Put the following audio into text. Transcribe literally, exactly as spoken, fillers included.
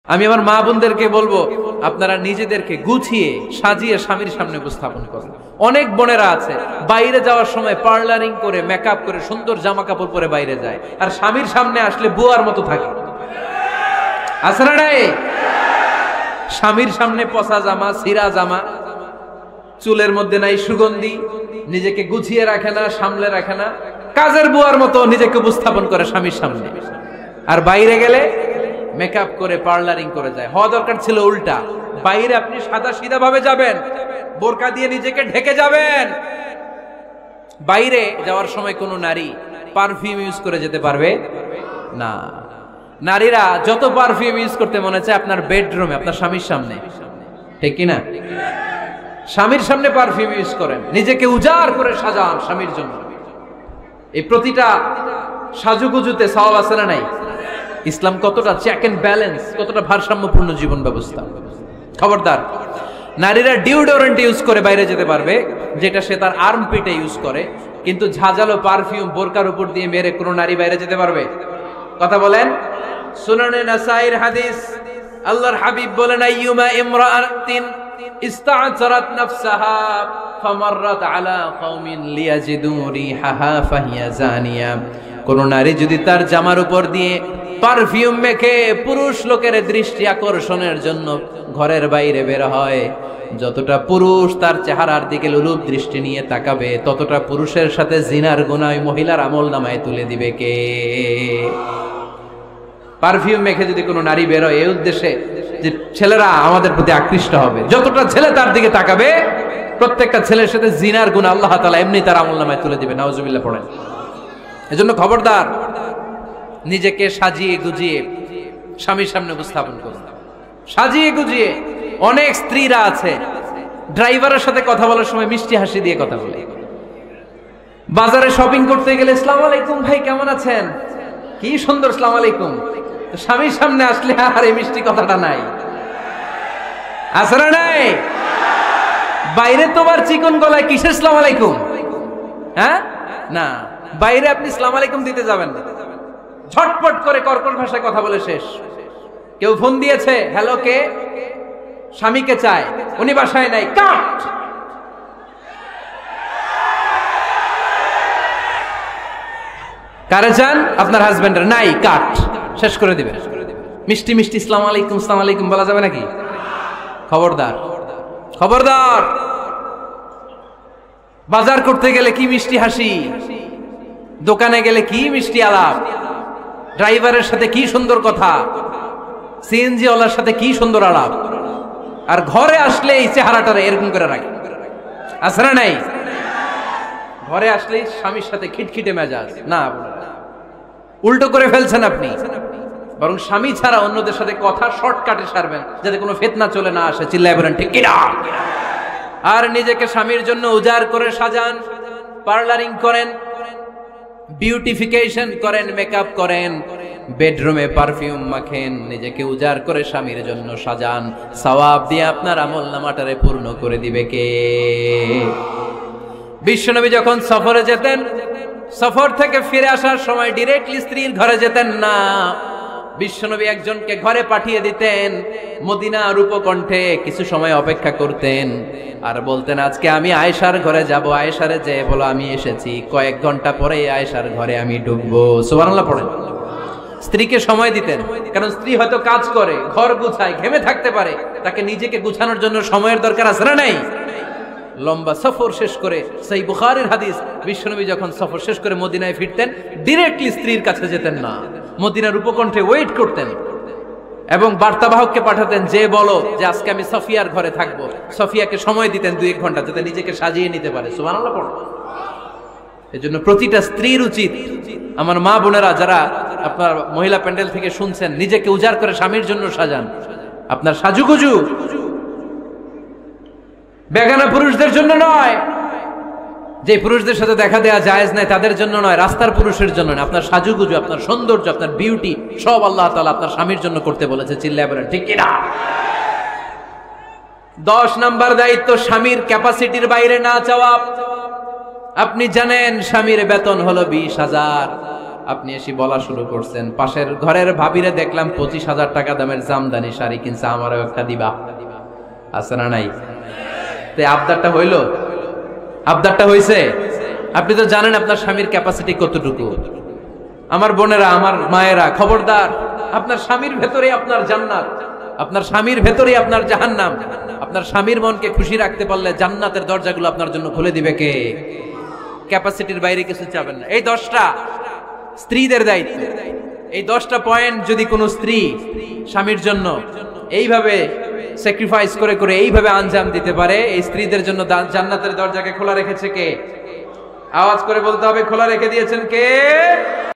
আমি আমার মা বোনদেরকে বলবো, আপনারা নিজেদেরকে গুছিয়ে সাজিয়ে স্বামীর সামনে উপস্থাপন করুন। অনেক বোনেরা আছে বাইরে যাওয়ার সময় পার্লারিং করে মেকআপ করে সুন্দর জামা কাপড় পরে বাইরে যায়, আর স্বামীর সামনে আসলে বুয়ার মতো থাকে। আছে না নাই? স্বামীর সামনে পচা জামা, ছিঁড়া জামা, চুলের মধ্যে নাই সুগন্ধি, নিজেকে গুছিয়ে রাখে না, সামলে রাখে না, কাজের বুয়ার মতো নিজেকে উপস্থাপন করে স্বামীর সামনে। আর বাইরে গেলে মেকআপ করে পার্লারিং করে যায়। হওয়া দরকার ছিল উল্টা, বাইরে আপনি সাদা সিধা ভাবে যাবেন, বোরকা দিয়ে নিজেকে ঢেকে যাবেন। বাইরে যাওয়ার সময় কোনো নারী পারফিউম ইউজ করে যেতে পারবে না। নারীরা যত পারফিউম ইউজ করতে মনে চায় আপনার বেডরুমে, আপনার স্বামীর সামনে, ঠিক কিনা? স্বামীর সামনে পারফিউম ইউজ করেন, নিজেকে উজাড় করে সাজান স্বামীর জন্য। এই প্রতিটা সাজুগুজুতে সওয়াব আছে না নাই? ইসলাম কতটা চেক এন্ড ব্যালেন্স, কতটা ভারসাম্যপূর্ণ জীবন ব্যবস্থা। খবরদার, নারীরা ডিওডোরেন্ট ইউজ করে বাইরে যেতে পারবে, যেটা সে তার আর্মপিটে ইউজ করে, কিন্তু ঝাঁঝালো পারফিউম বোরকার উপর দিয়ে মেরে কোনো নারী বাইরে যেতে পারবে? কথা বলেন। সুনানে নাসাইর হাদিস, আল্লাহর হাবিব বলেন, আইয়ুমা ইমরাআতিন ইস্তা'জারাত নাফসাহা ফামাররাত আলা কওমিন লিয়াজিদু রিহাহা ফাহিয়া জানিয়া। কোন নারী যদি তার জামার উপর দিয়ে পারফিউম মেখে পুরুষ লোকের দৃষ্টি আকর্ষণের জন্য ঘরের বাইরে বের হয়, যতটা পুরুষ তার চেহারার দিকে লোলুপ দৃষ্টি নিয়ে তাকাবে, ততটা পুরুষের সাথে জিনার গুনাহ ওই মহিলার আমলনামায় তুলে দিবে কে? পারফিউম মেখে যদি কোনো নারী বের হয় এই উদ্দেশ্যে যে ছেলেরা আমাদের প্রতি আকৃষ্ট হবে, যতটা ছেলে তার দিকে তাকাবে, প্রত্যেকটা ছেলের সাথে জিনার গুনাহ আল্লাহ তাআলা এমনি তার আমলনামায় তুলে দিবে। নাউজুবিল্লাহ পড়েন। এজন্য খবরদার, নিজেকে সাজিয়ে গুজিয়ে স্বামীর সামনে উপস্থাপন করুন, সাজিয়ে গুজিয়ে। অনেক স্ত্রীরা আছে ড্রাইভারের সাথে কথা বলার সময় মিষ্টি হাসি দিয়ে কথা বলে। বাজারে শপিং করতে গেলে আসসালামু আলাইকুম ভাই, কেমন আছেন? কি সুন্দর আসসালামু আলাইকুম। স্বামীর সামনে আসলে আর এই মিষ্টি কথাটা নাই। আছে না নাই? বাইরে তোমার চিকন গলায় কিসের আসসালামু আলাইকুম? হ্যাঁ না, বাইরে আপনি আসসালামু আলাইকুম দিতে যাবেন না, ঝটপট করে কর্কশ ভাষায় কথা বলে শেষ। কেউ ফোন দিয়েছে, হ্যালো কে? স্বামীকে চায়, উনি বাসায় নাই, কাট। কারে চান? আপনার হাজবেন্ডের, নাই, কাট, শেষ করে দিবেন। মিষ্টি মিষ্টি আসসালামু আলাইকুম আসসালামু আলাইকুম বলা যাবে নাকি? খবরদার, খবরদার। বাজার করতে গেলে কি মিষ্টি হাসি, দোকানে গেলে কি মিষ্টি আলাপ, ড্রাইভারের সাথে কি সুন্দর কথা, সিএনজি ওয়ালার সাথে কি সুন্দর আলাপ, আর ঘরে আসলে এই চেহারাটারে এরকম করে রাখে। আছে না নাই? ঘরে আসলেই স্বামীর সাথে খিটখিটে মেজাজ। না, উল্টো করে ফেলছেন আপনি। বরং স্বামী ছাড়া অন্যদের সাথে কথা শর্টকাটে সারবেন, যাতে কোনো ফিতনা চলে না আসে। চিল্লায় বলেন ঠিক কিনা? আর নিজেকে স্বামীর জন্য উজাড় করে সাজান, পার্লারিং করেন, বিউটিফিকেশন করেন, মেকআপ করেন, বেডরুমে পারফিউম মাখেন, নিজেকে উজাড় করে স্বামীর জন্য সাজান। সওয়াব দিয়ে আপনার আমলনামাটারে পূর্ণ করে দিবে কে? বিশ্বনবী যখন সফরে যেতেন, সফর থেকে ফিরে আসার সময় ডিরেক্টলি স্ত্রীর ঘরে যেতেন না। বিশ্বনবী একজনকে ঘরে পাঠিয়ে দিতেন, মদিনার উপকণ্ঠে কিছু সময় অপেক্ষা করতেন, আর বলতেন আজকে আমি আয়েশার ঘরে যাব। আয়েশারে যে বলো আমি এসেছি, কয়েক ঘন্টা পরে আয়েশার ঘরে আমি ঢুকবো। সুবহানাল্লাহ পড়েন। স্ত্রীকে সময় দিতেন, কারণ স্ত্রী হয়তো কাজ করে, ঘর গুছায়, ঘেমে থাকতে পারে, তাকে নিজেকে গুছানোর জন্য সময়ের দরকার আছে না নাই? লম্বা সফর শেষ করে, সেই বুখারীর হাদিস, বিশ্বনবী যখন সফর শেষ করে মদিনায় ফিরতেন, ডিরেক্টলি স্ত্রীর কাছে যেতেন না, মদিনার উপকণ্ঠে ওয়েট করতেন এবং বার্তাবাহককে পাঠাতেন, যে বলো যে আজকে আমি সফিয়ার ঘরে থাকবো। সফিয়াকে সময় দিতেন দুই এক ঘন্টা, যাতে নিজেকে সাজিয়ে নিতে পারে। সুবহানাল্লাহ পড়ো। এজন্য প্রতিটা স্ত্রীর উচিত, আমার মা বোনেরা যারা আপনার মহিলা প্যান্ডেল থেকে শুনছেন, নিজেকে উজাড় করে স্বামীর জন্য সাজান। আপনার সাজুগুজু বেগানা পুরুষদের জন্য নয়, যে পুরুষদের সাথে দেখা দেয়া জায়েজ নাই তাদের জন্য নয়, রাস্তার পুরুষের জন্য নয়। আপনার সাজুগুজু, আপনার সৌন্দর্য, আপনার বিউটি সব আল্লাহ তাআলা আপনার স্বামীর জন্য করতে বলেছে। চিল্লায় বলেন ঠিক কিনা? দশ নাম্বার দায়িত্ব, স্বামীর ক্যাপাসিটির বাইরে না যাওয়া। আপনি জানেন স্বামীর বেতন হলো বিশ হাজার, আপনি এসে বলা শুরু করছেন, পাশের ঘরের ভাবিরে দেখলাম পঁচিশ হাজার টাকা দামের জামদানি শাড়ি কিনছে, আমারও একটা দিবা। আছে না নাই? তো আবদারটা হইলো, আবদারটা হইছে। আপনি তো জানেন আপনার স্বামীর ক্যাপাসিটি কতটুকু। আমার বোনেরা, আমার মায়েরা, খবরদার, আপনার স্বামীর ভেতরে আপনার জান্নাত, আপনার স্বামীর ভেতরে আপনার জাহান্নাম। আপনার স্বামীর মনকে খুশি রাখতে পারলে জান্নাতের দরজাগুলো আপনার জন্য খুলে দিবে কে? ক্যাপাসিটির বাইরে কিছু চাবেন না। এই দশটা স্ত্রীদের দায়িত্ব। এই দশটা পয়েন্ট যদি কোনো স্ত্রী স্বামীর জন্য এইভাবে স্যাক্রিফাইস করে করে এইভাবে আঞ্জাম দিতে পারে, এই স্ত্রীদের জন্য জান্নাতের দরজাকে খোলা রেখেছে কে? আওয়াজ করে বলতে হবে, খোলা রেখে দিয়েছেন কে?